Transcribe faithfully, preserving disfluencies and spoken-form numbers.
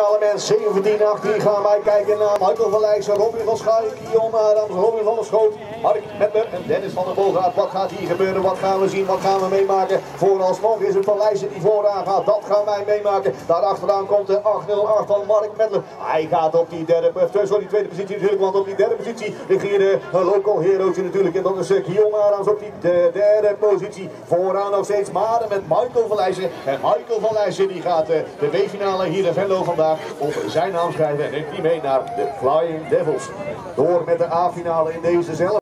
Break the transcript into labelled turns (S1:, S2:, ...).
S1: finale met zeventien achttien gaan wij kijken naar Michael van Leijsen, Robin van Schaik, Guillaume Adams, Robin van der Schoot, Mark Mettler en Dennis van der Bolgaard. Wat gaat hier gebeuren? Wat gaan we zien? Wat gaan we meemaken? Vooralsnog is het Van Leijsen die vooraan gaat. Dat gaan wij meemaken. Daar achteraan komt de acht nul acht van Mark Mettler. Hij gaat op die derde, sorry, tweede positie natuurlijk, want op die derde positie ligt hier de local herootje natuurlijk. En dat is Guillaume Adams op die de derde positie. Vooraan nog steeds Maden met Michael van Leijsen. En Michael van Leijsen die gaat de B-finale hier in Venlo vandaag op zijn naam schrijven en neemt die mee naar de Flying Devils. Door met de A-finale in deze zelf.